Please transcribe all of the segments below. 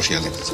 Hoş geldin kızım.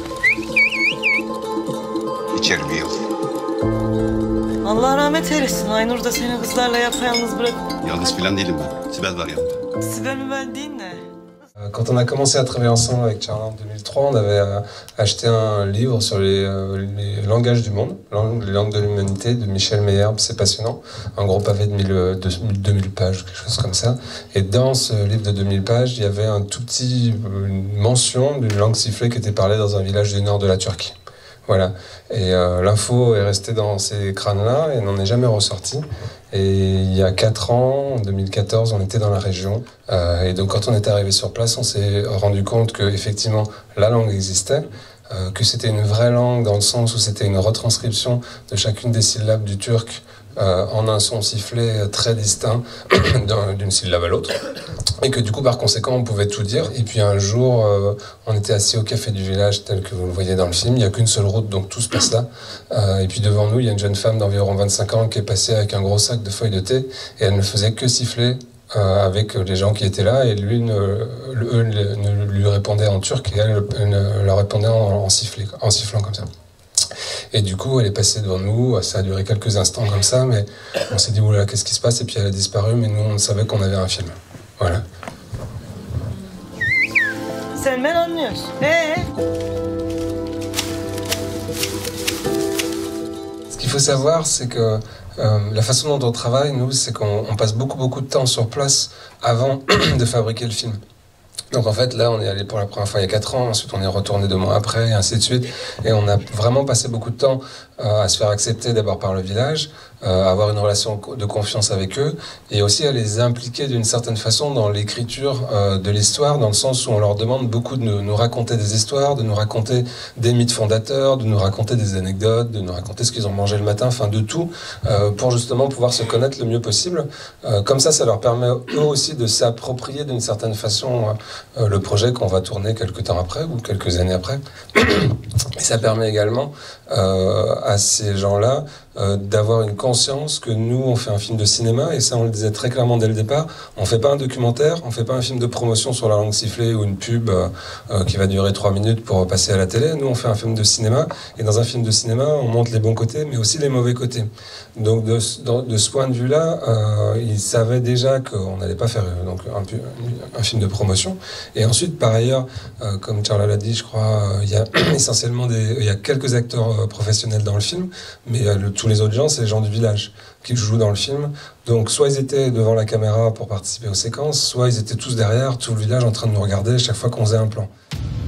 İçeri bir yıl. Allah rahmet eylesin. Aynur da seni kızlarla yapayalnız bırak. Yalnız filan değilim ben. Sibel var yanımda. Sibel mi ben değil ne? Quand on a commencé à travailler ensemble avec Charles en 2003, on avait acheté un livre sur les langages du monde, les langues de l'humanité, de Michel Meillarb. C'est passionnant. Un gros pavé de 2000 pages, quelque chose comme ça. Et dans ce livre de 2000 pages, il y avait un tout petit mention d'une langue sifflée qui était parlée dans un village du nord de la Turquie. Voilà. Et l'info est restée dans ces crânes-là et n'en est jamais ressortie. Et il y a 4 ans, en 2014, on était dans la région. Et donc quand on est arrivé sur place, on s'est rendu compte que effectivement la langue existait, que c'était une vraie langue dans le sens où c'était une retranscription de chacune des syllabes du turc en un son sifflé très distinct d'une syllabe à l'autre. Et que du coup, par conséquent, on pouvait tout dire. Et puis un jour, on était assis au café du village, tel que vous le voyez dans le film. Il n'y a qu'une seule route, donc tout se passe là. Et puis devant nous, il y a une jeune femme d'environ 25 ans qui est passée avec un gros sac de feuilles de thé. Et elle ne faisait que siffler avec les gens qui étaient là. Et lui ne lui répondait en turc et elle leur répondait en sifflant comme ça. Et du coup, elle est passée devant nous, ça a duré quelques instants comme ça, mais on s'est dit, oula, qu'est-ce qui se passe? Et puis elle a disparu, mais nous, on savait qu'on avait un film. Voilà. Sen ben anlıyoruz. Ce qu'il faut savoir, c'est que la façon dont on travaille, nous, c'est qu'on passe beaucoup de temps sur place avant de fabriquer le film. Donc en fait, là, on est allé pour la première fois il y a 4 ans, ensuite on est retourné 2 mois après, et ainsi de suite. Et on a vraiment passé beaucoup de temps à se faire accepter d'abord par le village, à avoir une relation de confiance avec eux, et aussi à les impliquer d'une certaine façon dans l'écriture de l'histoire, dans le sens où on leur demande beaucoup de nous raconter des histoires, de nous raconter des mythes fondateurs, de nous raconter des anecdotes, de nous raconter ce qu'ils ont mangé le matin, enfin de tout, pour justement pouvoir se connaître le mieux possible. Comme ça leur permet eux aussi de s'approprier d'une certaine façon le projet qu'on va tourner quelques temps après ou quelques années après. Et ça permet également à ces gens-là d'avoir une conscience que nous, on fait un film de cinéma, et ça, on le disait très clairement dès le départ, on fait pas un documentaire, on fait pas un film de promotion sur la langue sifflée ou une pub qui va durer 3 minutes pour passer à la télé. Nous, on fait un film de cinéma, et dans un film de cinéma, on montre les bons côtés, mais aussi les mauvais côtés. Donc, de ce point de vue-là, ils savaient déjà qu'on n'allait pas faire donc, un film de promotion. Et ensuite, par ailleurs, comme Charles l'a dit, je crois, il y a essentiellement il y a quelques acteurs professionnels dans le film, mais tous les autres gens, c'est les gens du village qui jouent dans le film. Donc soit ils étaient devant la caméra pour participer aux séquences, soit ils étaient tous derrière, tout le village en train de nous regarder chaque fois qu'on faisait un plan.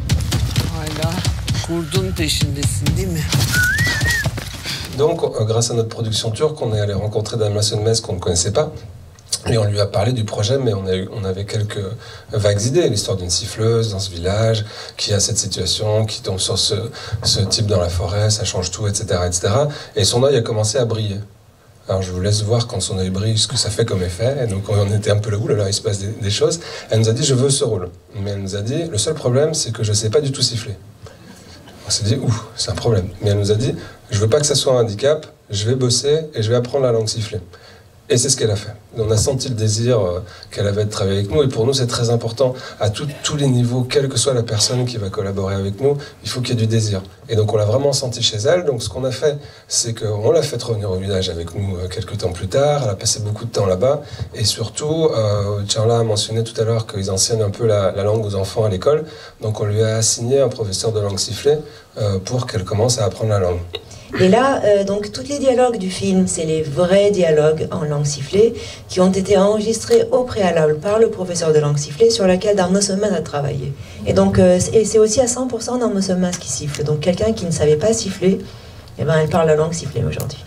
Donc grâce à notre production turque, on est allé rencontrer Damla Sönmez qu'on ne connaissait pas. Et on lui a parlé du projet, mais on avait quelques vagues idées. L'histoire d'une siffleuse dans ce village, qui a cette situation, qui tombe sur ce type dans la forêt, ça change tout, etc., etc. Et son œil a commencé à briller. Alors je vous laisse voir quand son œil brille, ce que ça fait comme effet. Et donc on était un peu là, oulala, il se passe des choses. Elle nous a dit, je veux ce rôle. Mais elle nous a dit, le seul problème, c'est que je ne sais pas du tout siffler. On s'est dit, ouh, c'est un problème. Mais elle nous a dit, je veux pas que ça soit un handicap, je vais bosser et je vais apprendre la langue sifflée. Et c'est ce qu'elle a fait. On a senti le désir qu'elle avait de travailler avec nous. Et pour nous, c'est très important, à tous les niveaux, quelle que soit la personne qui va collaborer avec nous, il faut qu'il y ait du désir. Et donc, on l'a vraiment senti chez elle. Donc, ce qu'on a fait, c'est qu'on l'a fait revenir au village avec nous quelques temps plus tard. Elle a passé beaucoup de temps là-bas. Et surtout, Charla a mentionné tout à l'heure qu'ils enseignent un peu la langue aux enfants à l'école. Donc, on lui a assigné un professeur de langue sifflée pour qu'elle commence à apprendre la langue. Et là, donc, tous les dialogues du film, c'est les vrais dialogues en langue sifflée qui ont été enregistrés au préalable par le professeur de langue sifflée sur laquelle Damla Sönmez a travaillé. Et donc, et c'est aussi à 100% Damla Sönmez qui siffle. Donc, quelqu'un qui ne savait pas siffler, eh ben, elle parle la langue sifflée aujourd'hui.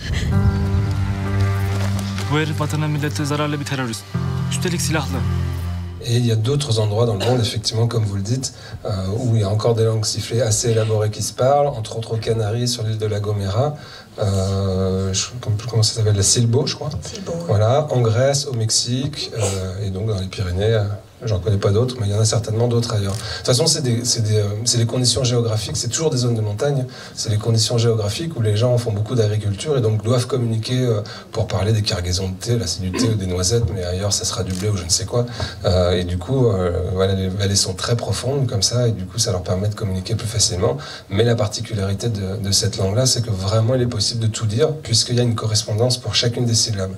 Bu herif vatana millete zararlı bir terörist. Üstelik silahlı. Et il y a d'autres endroits dans le monde, effectivement, comme vous le dites, où il y a encore des langues sifflées assez élaborées qui se parlent, entre autres aux Canaries, sur l'île de La Gomera, comment ça s'appelle, la Silbo, je crois. Silbo. Voilà, en Grèce, au Mexique, et donc dans les Pyrénées, J'en connais pas d'autres, mais il y en a certainement d'autres ailleurs. De toute façon, c'est des conditions géographiques, c'est toujours des zones de montagne, c'est les conditions géographiques où les gens font beaucoup d'agriculture et donc doivent communiquer pour parler des cargaisons de thé. Là, c'est du thé ou des noisettes, mais ailleurs, ça sera du blé ou je ne sais quoi. Et du coup, voilà, les vallées sont très profondes comme ça, et du coup, ça leur permet de communiquer plus facilement. Mais la particularité de cette langue-là, c'est que vraiment, il est possible de tout dire, puisqu'il y a une correspondance pour chacune des syllabes.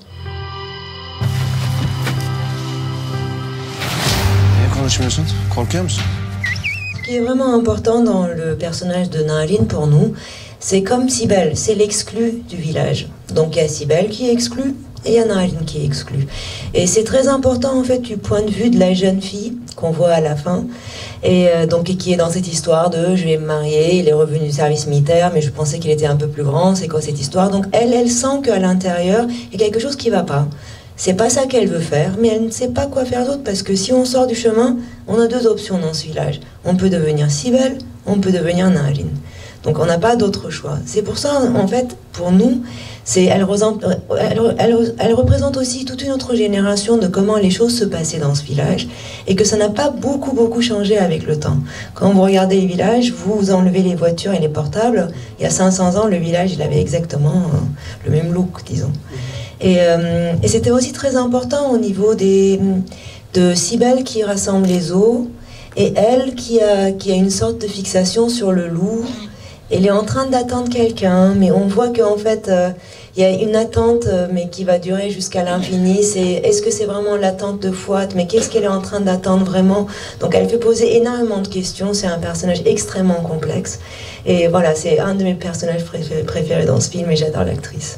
Ce qui est vraiment important dans le personnage de Narin pour nous, c'est comme Sibel, c'est l'exclu du village. Donc il y a Sibel qui est exclue et il y a Narin qui est exclue. Et c'est très important en fait du point de vue de la jeune fille qu'on voit à la fin, et donc qui est dans cette histoire de je vais me marier, il est revenu du service militaire, mais je pensais qu'il était un peu plus grand, c'est quoi cette histoire? Donc elle sent qu'à l'intérieur il y a quelque chose qui va pas. C'est pas ça qu'elle veut faire, mais elle ne sait pas quoi faire d'autre, parce que si on sort du chemin, on a deux options dans ce village. On peut devenir Sibel, on peut devenir Narin. Donc on n'a pas d'autre choix. C'est pour ça, en fait, pour nous, elle représente aussi toute une autre génération de comment les choses se passaient dans ce village, et que ça n'a pas beaucoup changé avec le temps. Quand vous regardez les villages, vous enlevez les voitures et les portables, il y a 500 ans, le village, il avait exactement le même look, disons. Et c'était aussi très important au niveau de Sibel qui rassemble les eaux, et elle qui a une sorte de fixation sur le loup. Elle est en train d'attendre quelqu'un, mais on voit qu'en fait, il y a une attente, mais qui va durer jusqu'à l'infini. Est-ce que c'est vraiment l'attente de Fouad? Mais qu'est-ce qu'elle est en train d'attendre vraiment? Donc elle fait poser énormément de questions. C'est un personnage extrêmement complexe. Et voilà, c'est un de mes personnages préférés dans ce film, et j'adore l'actrice.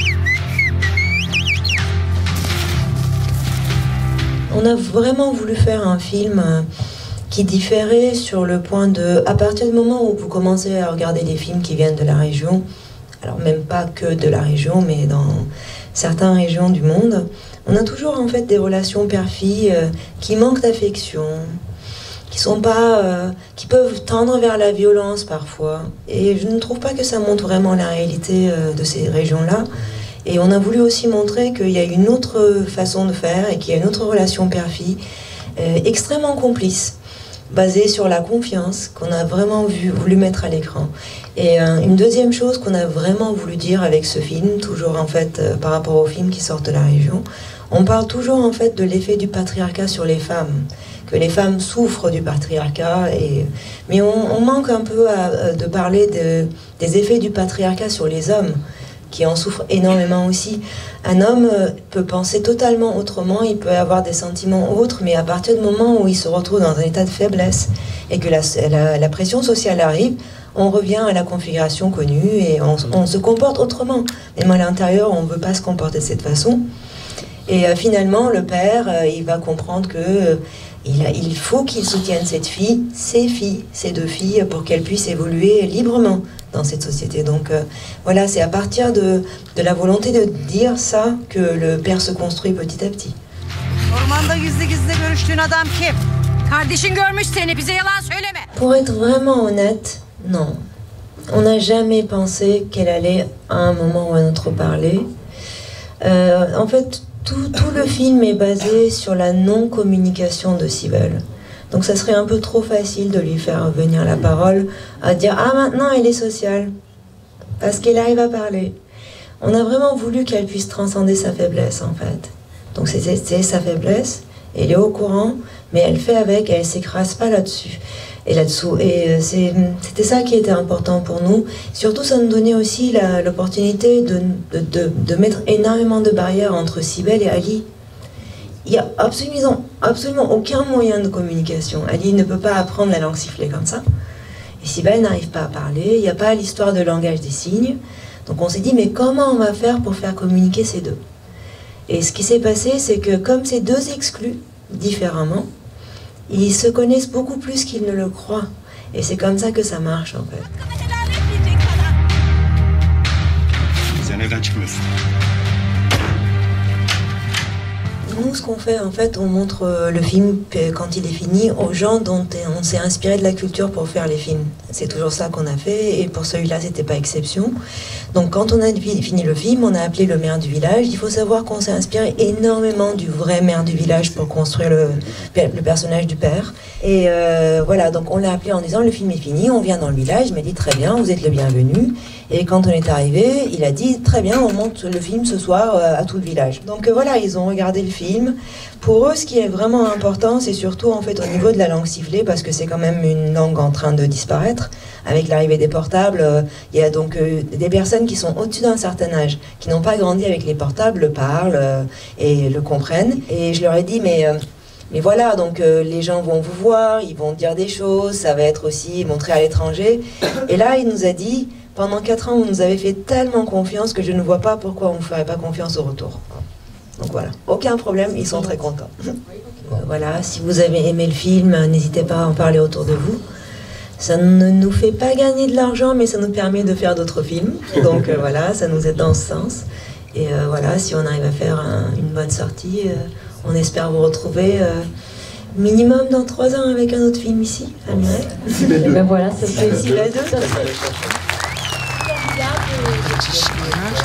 On a vraiment voulu faire un film qui différait sur le point de... À partir du moment où vous commencez à regarder des films qui viennent de la région, alors même pas que de la région, mais dans certaines régions du monde, on a toujours en fait des relations père-fille qui manquent d'affection, qui sont pas... qui peuvent tendre vers la violence parfois. Et je ne trouve pas que ça montre vraiment la réalité de ces régions-là. Et on a voulu aussi montrer qu'il y a une autre façon de faire et qu'il y a une autre relation père-fille extrêmement complice, basée sur la confiance qu'on a vraiment voulu mettre à l'écran. Et une deuxième chose qu'on a vraiment voulu dire avec ce film, toujours en fait par rapport aux films qui sortent de la région, on parle toujours en fait de l'effet du patriarcat sur les femmes, que les femmes souffrent du patriarcat, mais on manque un peu de parler des effets du patriarcat sur les hommes, qui en souffrent énormément aussi. Un homme peut penser totalement autrement, il peut avoir des sentiments autres, mais à partir du moment où il se retrouve dans un état de faiblesse et que la pression sociale arrive, on revient à la configuration connue et on se comporte autrement. Même à l'intérieur, on ne veut pas se comporter de cette façon. Et finalement, le père, il va comprendre que il faut qu'il soutienne cette fille, ces deux filles, pour qu'elles puissent évoluer librement dans cette société. Donc voilà, c'est à partir de la volonté de dire ça que le père se construit petit à petit. Pour être vraiment honnête, non. On n'a jamais pensé qu'elle allait à un moment ou à un autre parler. En fait, tout le film est basé sur la non-communication de Sibel. Donc ça serait un peu trop facile de lui faire venir la parole, à dire « Ah, maintenant elle est sociale, parce qu'elle arrive à parler ». On a vraiment voulu qu'elle puisse transcender sa faiblesse, en fait. Donc c'est sa faiblesse, elle est au courant, mais elle fait avec, elle ne s'écrase pas là-dessus. Et c'était ça qui était important pour nous. Surtout, ça nous donnait aussi l'opportunité de mettre énormément de barrières entre Sibel et Ali. Il n'y a absolument aucun moyen de communication. Ali ne peut pas apprendre la langue sifflée comme ça. Et Sibel n'arrive pas à parler. Il n'y a pas l'histoire de langage des signes. Donc on s'est dit, mais comment on va faire pour faire communiquer ces deux? Et ce qui s'est passé, c'est que comme ces deux exclus différemment, ils se connaissent beaucoup plus qu'ils ne le croient. Et c'est comme ça que ça marche, en fait. Nous, ce qu'on fait, en fait, on montre le film, quand il est fini, aux gens dont on s'est inspiré de la culture pour faire les films. C'est toujours ça qu'on a fait, et pour celui-là, c'était pas exception. Donc quand on a fini le film, on a appelé le maire du village. Il faut savoir qu'on s'est inspiré énormément du vrai maire du village pour construire le personnage du père. Et voilà, donc on l'a appelé en disant, le film est fini, on vient dans le village. Il m'a dit, très bien, vous êtes le bienvenu. Et quand on est arrivé, il a dit, très bien, on monte le film ce soir à tout le village. Donc voilà, ils ont regardé le film. Pour eux, ce qui est vraiment important, c'est surtout en fait au niveau de la langue sifflée, parce que c'est quand même une langue en train de disparaître. Avec l'arrivée des portables, il y a donc des personnes qui sont au-dessus d'un certain âge, qui n'ont pas grandi avec les portables, le parlent et le comprennent. Et je leur ai dit, mais voilà, donc les gens vont vous voir, ils vont dire des choses, ça va être aussi montré à l'étranger. Et là, il nous a dit, pendant 4 ans, vous nous avez fait tellement confiance que je ne vois pas pourquoi on ne vous ferait pas confiance au retour. Donc voilà, aucun problème, ils sont très contents. Voilà, si vous avez aimé le film, n'hésitez pas à en parler autour de vous. Ça ne nous fait pas gagner de l'argent, mais ça nous permet de faire d'autres films. Donc voilà, ça nous aide dans ce sens. Et voilà, si on arrive à faire une bonne sortie, on espère vous retrouver minimum dans 3 ans avec un autre film ici, à Muret. Et ben voilà, ça se fait ici. La deux. Müthiş.